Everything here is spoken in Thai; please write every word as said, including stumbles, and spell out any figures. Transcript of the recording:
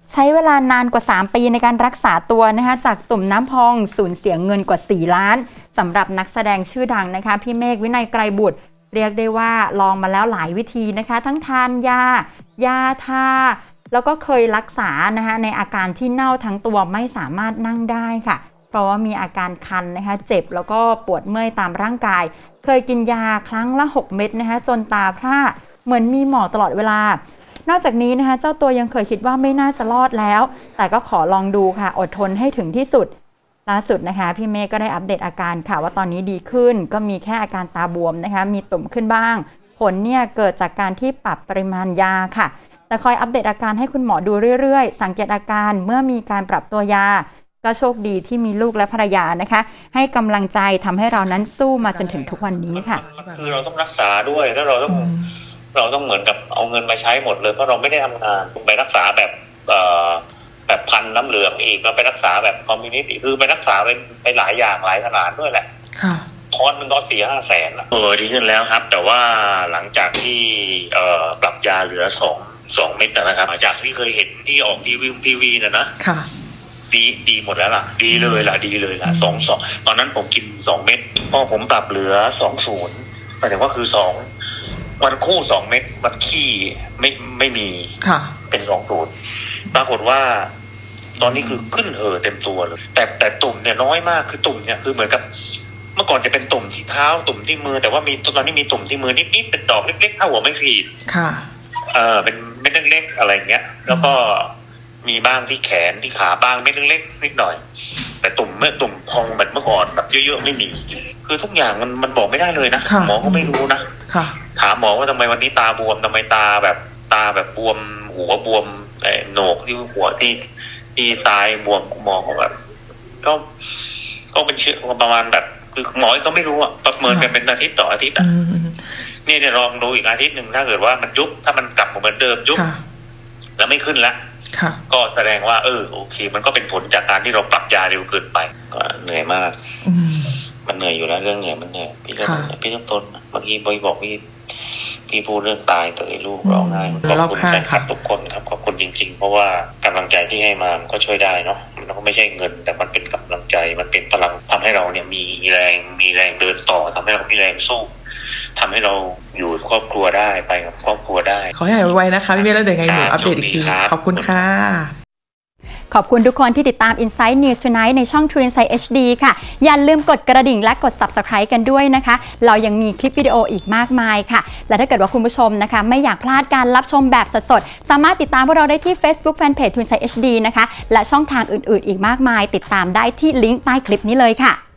ใช้เวลานานกว่าสามปีในการรักษาตัวนะคะจากตุ่มน้ำพองสูญเสียเงินกว่าสี่ล้านสำหรับนักแสดงชื่อดังนะคะพี่เมฆวินัยไกรบุตรเรียกได้ว่าลองมาแล้วหลายวิธีนะคะทั้งทานยายาทาแล้วก็เคยรักษานะคะในอาการที่เน่าทั้งตัวไม่สามารถนั่งได้ค่ะเพราะว่ามีอาการคันนะคะเจ็บแล้วก็ปวดเมื่อยตามร่างกายเคยกินยาครั้งละหกเม็ดนะคะจนตาพร่าเหมือนมีหมอตลอดเวลานอกจากนี้นะคะเจ้าตัวยังเคยคิดว่าไม่น่าจะรอดแล้วแต่ก็ขอลองดูค่ะอดทนให้ถึงที่สุดล่าสุดนะคะพี่เมฆก็ได้อัปเดตอาการค่ะว่าตอนนี้ดีขึ้นก็มีแค่อาการตาบวมนะคะมีตุ่มขึ้นบ้างผลเนี่ยเกิดจากการที่ปรับปริมาณยาค่ะแต่คอยอัปเดตอาการให้คุณหมอดูเรื่อยๆสังเกตอาการเมื่อมีการปรับตัวยาก็โชคดีที่มีลูกและภรรยานะคะให้กำลังใจทำให้เรานั้นสู้มาจนถึงทุกวันนี้ค่ะคือเราต้องรักษาด้วยแล้วเราต้องเราต้องเหมือนกับเอาเงินมาใช้หมดเลยเพราะเราไม่ได้ทำงานไปรักษาแบบแบบพันน้ำเหลืองอีกแล้วไปรักษาแบบคอมมิวนิตี้คือไปรักษาไปไปหลายอย่างหลายขนาดด้วยแหละคอร์สมันก็สี่ห้าแสนเออดีขึ้นแล้วครับแต่ว่าหลังจากที่ปรับยาเหลือสองสองเม็ดนะครับจากที่เคยเห็นที่ออกทีวีทีวีนะนะดีดีหมดแล้วล่ะดีเลยล่ะดีเลยล่ะสองสองตอนนั้นผมกินสองเม็ดพอผมปรับเหลือสองศูนย์หมายถึงว่าคือสองวันคู่สองเม็ดวันขี้ไม่ไม่มีเป็นสองศูนย์ปรากฏว่าตอนนี้คือขึ้นเห่อเต็มตัวเลยแต่แต่ตุ่มเนี่ยน้อยมากคือตุ่มเนี่ยคือเหมือนกับเมื่อก่อนจะเป็นตุ่มที่เท้าตุ่มที่มือแต่ว่ามีตอนนี้มีตุ่มที่มือนิดๆเป็นดอกเล็กๆเท่าหัวไม่ขีดค่ะเออเป็นเม็ดเล็กๆอะไรอย่างเงี้ยแล้วก็มีบ้างที่แขนที่ขาบ้างเม็ดเล็กๆนิดหน่อยแต่ตุ่มเมื่อตุ่มพองแบบเมื่อก่อนแบบเยอะๆไม่มีคือทุกอย่างมันมันบอกไม่ได้เลยนะหมอก็ไม่รู้นะถามหมอว่าทำไมวันนี้ตาบวมทำไมตาแบบตาแบบบวมหัวบวมไอ้โหนกที่หัวที่ที่ซ้ายบวมหมอเขาแบบก็ก็เป็นเชื้อประมาณแบบคือหมอก็ไม่รู้อ่ะประเมินกันเป็นอาทิตย์ต่ออาทิตย์อ่ะนี่เดี๋ยวลองดูอีกอาทิตย์หนึ่งถ้าเกิดว่ามันยุบถ้ามันกลับมาเหมือนเดิมยุบแล้วไม่ขึ้นละก็แสดงว่าเออโอเคมันก็เป็นผลจากการที่เราปรับยาเร็วเกินไปก็เหนื่อยมากมันเหนื่อยอยู่แล้วเรื่องเหนื่อยมันเหนื่อยพี่ก็พี่ต้องทนเมื่อกี้บอยบอกพี่พี่พูดเรื่องตายตัวไอ้ลูกร้องไห้ขอบคุณแฟนคลับทุกคนครับขอบคุณจริงๆเพราะว่ากำลังใจที่ให้มามันก็ช่วยได้เนาะมันก็ไม่ใช่เงินแต่มันเป็นกำลังใจมันเป็นพลังทำให้เราเนี่ยมีแรงมีแรงเดินต่อทำให้เรามีแรงสู้ทำให้เราอยู่ครอบครัวได้ไปกับครอบครัวได้ขอให้หายไวๆนะคะพี่เมฆแล้วเดี๋ยวไงหนูอัปเดตอีกทีขอบคุณค่ะขอบคุณทุกคนที่ติดตาม Insight News Tonight ในช่อง True Insight เอช ดี ค่ะอย่าลืมกดกระดิ่งและกด Subscribe กันด้วยนะคะเรายังมีคลิปวิดีโออีกมากมายค่ะและถ้าเกิดว่าคุณผู้ชมนะคะไม่อยากพลาดการรับชมแบบสดๆสามารถติดตามพวกเราได้ที่ Facebook Fanpage True Insight เอช ดี นะคะและช่องทางอื่นๆอีกมากมายติดตามได้ที่ลิงก์ใต้คลิปนี้เลยค่ะ